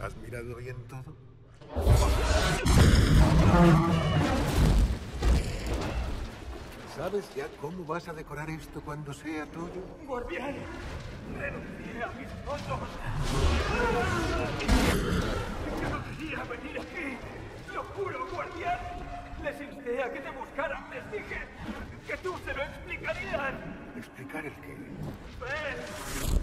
¿Has mirado bien todo? ¿Sabes ya cómo vas a decorar esto cuando sea tuyo? ¡Guardián! ¡Renuncié a mis fotos! ¡Yo no quería venir aquí! ¡Lo juro, guardián! Les insté a que te buscaran. Les dije que tú se lo explicarías. ¿Explicar el qué? ¡Ven!